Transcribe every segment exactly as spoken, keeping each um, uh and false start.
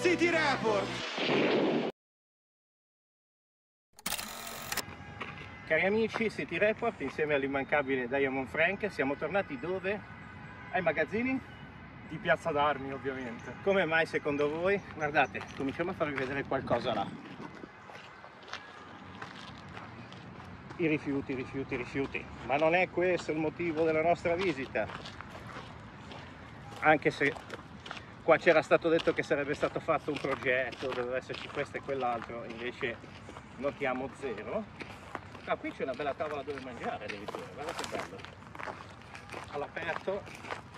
City Report. Cari amici, City Report insieme all'immancabile Diamond Frank, siamo tornati dove? Ai magazzini? Di Piazza d'Armi, ovviamente. Come mai secondo voi? Guardate, cominciamo a farvi vedere qualcosa là. I rifiuti, rifiuti, rifiuti. Ma non è questo il motivo della nostra visita. Anche se qua c'era stato detto che sarebbe stato fatto un progetto, doveva esserci questo e quell'altro, invece notiamo zero. Ah, qui c'è una bella tavola dove mangiare addirittura, guarda che bello. All'aperto.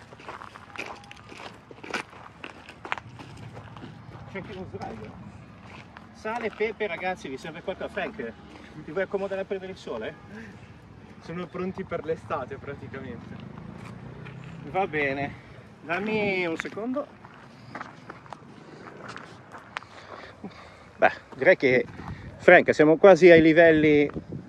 C'è anche uno sdraio. Sale, pepe, ragazzi, vi serve qualcosa? Frank, ti vuoi accomodare a prendere il sole? Sono pronti per l'estate praticamente. Va bene, dammi un secondo. Beh, direi che Frank, siamo quasi ai livelli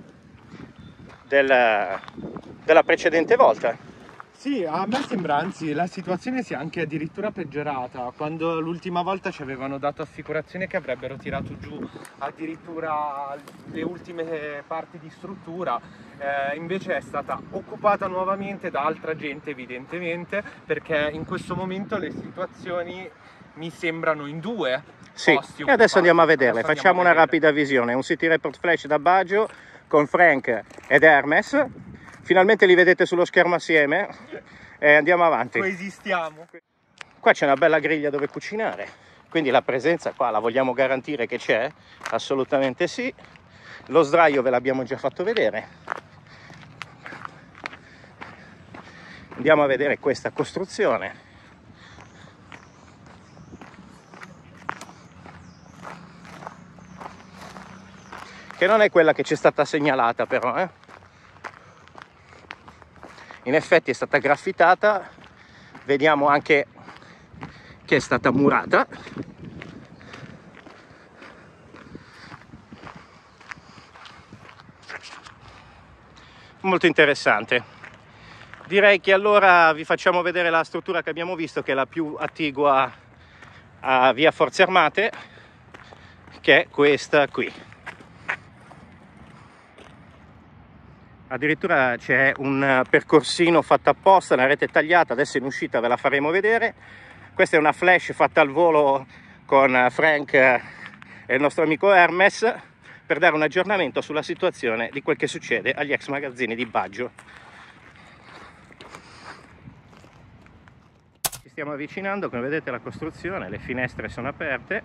della, della precedente volta. Sì, a me sembra anzi la situazione sia anche addirittura peggiorata. Quando l'ultima volta ci avevano dato assicurazione che avrebbero tirato giù addirittura le ultime parti di struttura, eh, invece è stata occupata nuovamente da altra gente evidentemente, perché in questo momento le situazioni mi sembrano in due. Sì, posti e adesso andiamo a vederle, adesso facciamo andiamo a una vedere. rapida visione, un City Report Flash da Baggio con Frank ed Hermes. Finalmente li vedete sullo schermo assieme e andiamo avanti. Coesistiamo. Qua c'è una bella griglia dove cucinare, quindi la presenza qua la vogliamo garantire che c'è? Assolutamente sì. Lo sdraio ve l'abbiamo già fatto vedere. Andiamo a vedere questa costruzione. Che non è quella che ci è stata segnalata però, eh? In effetti è stata graffitata, vediamo anche che è stata murata. Molto interessante. Direi che allora vi facciamo vedere la struttura che abbiamo visto, che è la più attigua a via Forze Armate, che è questa qui. Addirittura c'è un percorsino fatto apposta, una rete tagliata, adesso in uscita ve la faremo vedere. Questa è una flash fatta al volo con Frank e il nostro amico Hermes per dare un aggiornamento sulla situazione di quel che succede agli ex magazzini di Baggio. Ci stiamo avvicinando, come vedete la costruzione, le finestre sono aperte.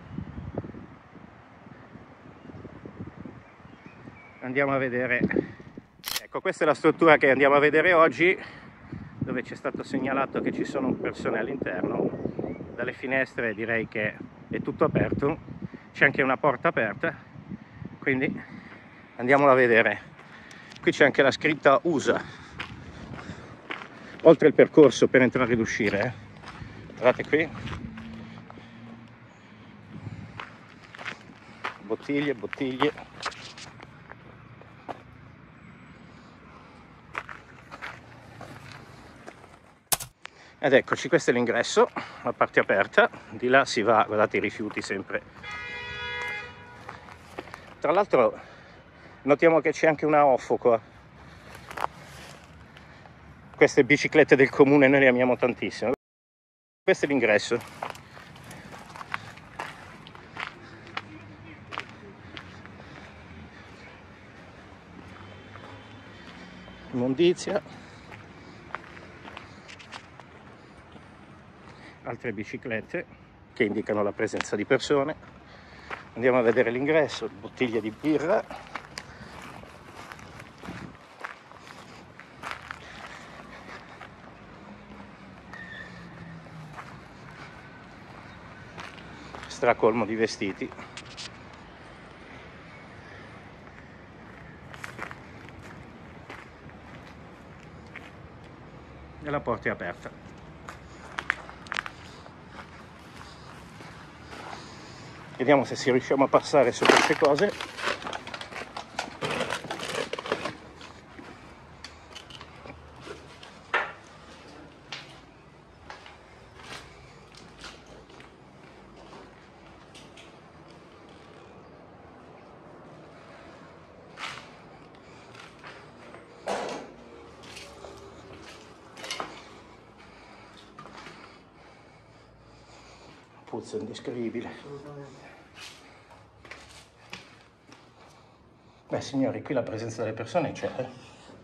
Andiamo a vedere. Ecco, questa è la struttura che andiamo a vedere oggi, dove ci è stato segnalato che ci sono persone all'interno. Dalle finestre direi che è tutto aperto, c'è anche una porta aperta, quindi andiamola a vedere. Qui c'è anche la scritta U S A, oltre il percorso per entrare ed uscire. Eh. Guardate qui, bottiglie, bottiglie. Ed eccoci, questo è l'ingresso, la parte aperta, di là si va, guardate i rifiuti sempre. Tra l'altro notiamo che c'è anche una offo qua. Queste biciclette del comune noi le amiamo tantissimo. Questo è l'ingresso. Immondizia. Altre biciclette che indicano la presenza di persone. Andiamo a vedere l'ingresso, bottiglie di birra. Stracolmo di vestiti. E la porta è aperta. Vediamo se si riusciamo a passare su queste cose. Puzza indescrivibile. Beh signori, qui la presenza delle persone c'è. Eh?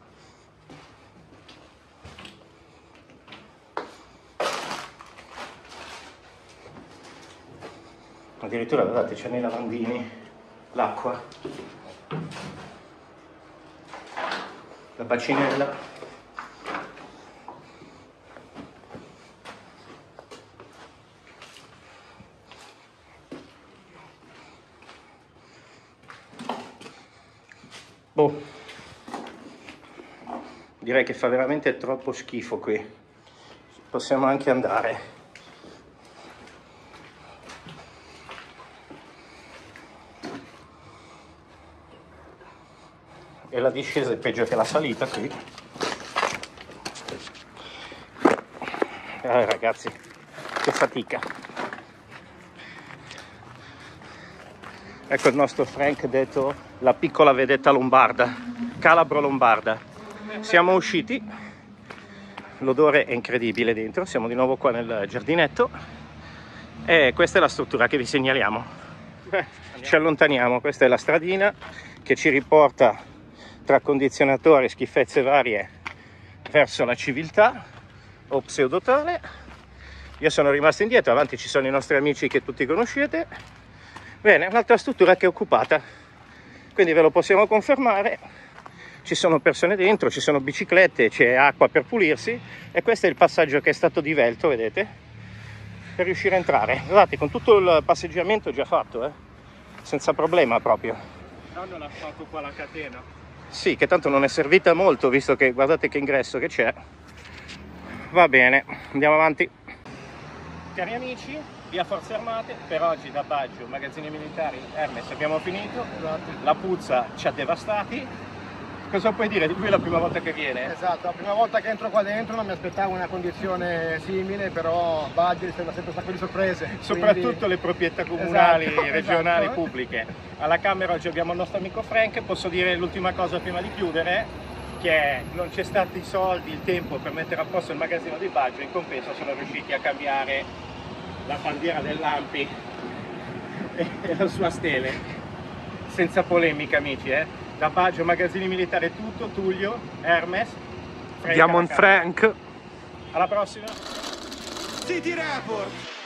Addirittura guardate, c'è nei lavandini l'acqua, la bacinella. Boh, direi che fa veramente troppo schifo qui, possiamo anche andare. E la discesa è peggio che la salita qui. Eh, ragazzi, che fatica. Ecco il nostro Frank detto la piccola vedetta lombarda, calabro lombarda. Siamo usciti, l'odore è incredibile dentro, siamo di nuovo qua nel giardinetto e questa è la struttura che vi segnaliamo. Ci allontaniamo, questa è la stradina che ci riporta tra condizionatori e schifezze varie verso la civiltà o pseudotale. Io sono rimasto indietro, avanti ci sono i nostri amici che tutti conoscete. Bene, un'altra struttura che è occupata, quindi ve lo possiamo confermare, ci sono persone dentro, ci sono biciclette, c'è acqua per pulirsi e questo è il passaggio che è stato divelto, vedete, per riuscire a entrare. Guardate, con tutto il passeggiamento già fatto, eh? Senza problema proprio. Hanno lasciato qua la catena. Sì, che tanto non è servita molto, visto che guardate che ingresso che c'è. Va bene, andiamo avanti. Cari amici, via Forze Armate, per oggi da Baggio, magazzini militari, Hermes abbiamo finito. La puzza ci ha devastati. Cosa puoi dire di lui la prima volta che viene? Esatto, la prima volta che entro qua dentro non mi aspettavo una condizione simile, però Baggio sembra sempre un sacco di sorprese. Soprattutto quindi... le proprietà comunali, esatto, regionali, esatto. pubbliche. Alla Camera oggi abbiamo il nostro amico Frank. Posso dire l'ultima cosa prima di chiudere, che non c'è stati i soldi, il tempo per mettere a posto il magazzino di Baggio, in compenso sono riusciti a cambiare la bandiera dell'Ampi e la sua stele. Senza polemica amici, eh? Da Baggio, magazzini militari, tutto, Tullio, Hermes, Diamond Frank. Alla prossima! City Report!